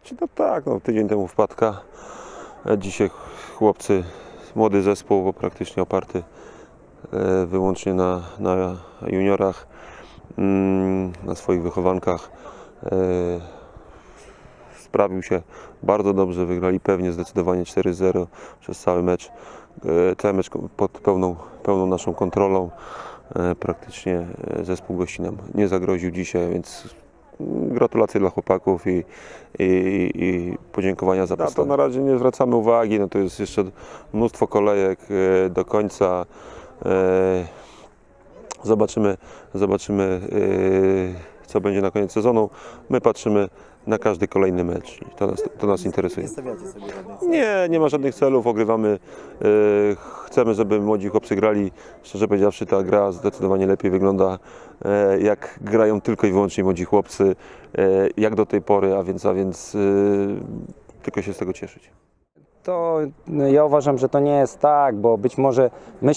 No tak, no, tydzień temu wpadka. Dzisiaj chłopcy, młody zespół, bo praktycznie oparty wyłącznie na juniorach, na swoich wychowankach. Sprawił się bardzo dobrze, wygrali pewnie zdecydowanie 4-0 przez cały mecz. Cały mecz pod pełną naszą kontrolą. Praktycznie zespół gości nam nie zagroził dzisiaj, więc gratulacje dla chłopaków i podziękowania za postawę. Na to na razie nie zwracamy uwagi, no to jest jeszcze mnóstwo kolejek do końca. Zobaczymy co będzie na koniec sezonu. My patrzymy na każdy kolejny mecz i to nas interesuje. Nie stawiacie sobie żadnych celów? Nie ma żadnych celów, ogrywamy. Chcemy, żeby młodzi chłopcy grali. Szczerze powiedziawszy, ta gra zdecydowanie lepiej wygląda, jak grają tylko i wyłącznie młodzi chłopcy, jak do tej pory, a więc tylko się z tego cieszyć. To ja uważam, że to nie jest tak, bo być może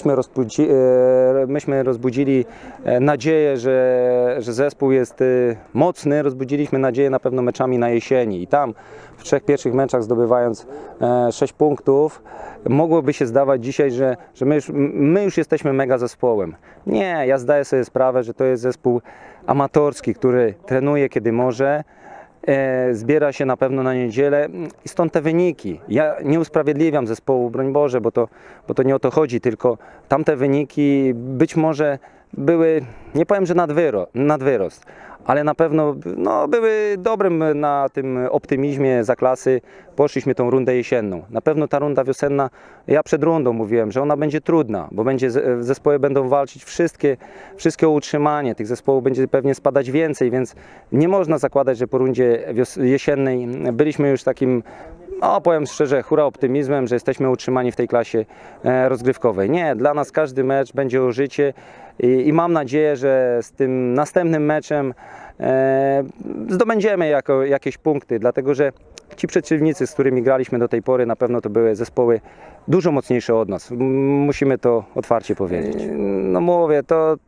myśmy rozbudzili nadzieję, że zespół jest mocny, rozbudziliśmy nadzieję na pewno meczami na jesieni i tam w 3 pierwszych meczach zdobywając 6 punktów mogłoby się zdawać dzisiaj, że my już jesteśmy mega zespołem. Nie, ja zdaję sobie sprawę, że to jest zespół amatorski, który trenuje kiedy może. Zbiera się na pewno na niedzielę i stąd te wyniki. Ja nie usprawiedliwiam zespołu, broń Boże, bo to nie o to chodzi, tylko tamte wyniki być może były, nie powiem, że nadwyrost, ale na pewno były dobrym na tym optymizmie za klasy. Poszliśmy tą rundę jesienną. Na pewno ta runda wiosenna, ja przed rundą mówiłem, że ona będzie trudna, bo zespoły będą walczyć wszystkie o utrzymanie. Tych zespołów będzie pewnie spadać więcej, więc nie można zakładać, że po rundzie jesiennej byliśmy już takim, powiem szczerze, hura optymizmem, że jesteśmy utrzymani w tej klasie rozgrywkowej. Nie, dla nas każdy mecz będzie o życie i mam nadzieję, że z tym następnym meczem zdobędziemy jakieś punkty, dlatego że ci przeciwnicy, z którymi graliśmy do tej pory, na pewno to były zespoły dużo mocniejsze od nas. Musimy to otwarcie powiedzieć. No mówię,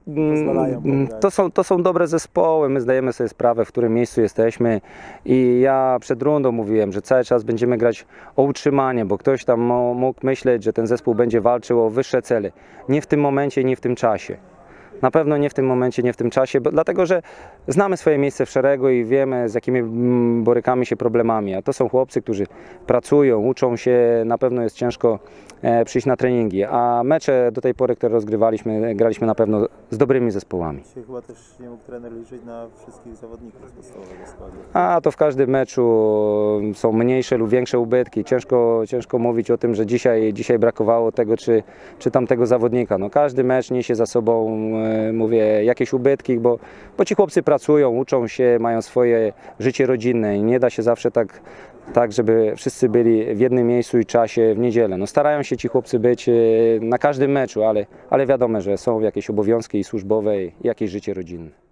to są dobre zespoły, my zdajemy sobie sprawę, w którym miejscu jesteśmy i ja przed rundą mówiłem, że cały czas będziemy grać o utrzymanie, bo ktoś tam mógł myśleć, że ten zespół będzie walczył o wyższe cele. Nie w tym momencie i nie w tym czasie. Na pewno nie w tym momencie, nie w tym czasie, dlatego że znamy swoje miejsce w szeregu i wiemy, z jakimi borykamy się problemami. A to są chłopcy, którzy pracują, uczą się, na pewno jest ciężko przyjść na treningi. A mecze do tej pory, które rozgrywaliśmy, graliśmy na pewno z dobrymi zespołami. Dzisiaj chyba też nie mógł trener liczyć na wszystkich zawodników z podstawowego składu. A to w każdym meczu są mniejsze lub większe ubytki. Ciężko mówić o tym, że dzisiaj brakowało tego czy tamtego zawodnika. No, każdy mecz niesie za sobą, mówię, jakieś ubytki, bo ci chłopcy pracują, uczą się, mają swoje życie rodzinne i nie da się zawsze tak, żeby wszyscy byli w jednym miejscu i czasie w niedzielę. No, starają się ci chłopcy być na każdym meczu, ale wiadomo, że są jakieś obowiązki i służbowe i jakieś życie rodzinne.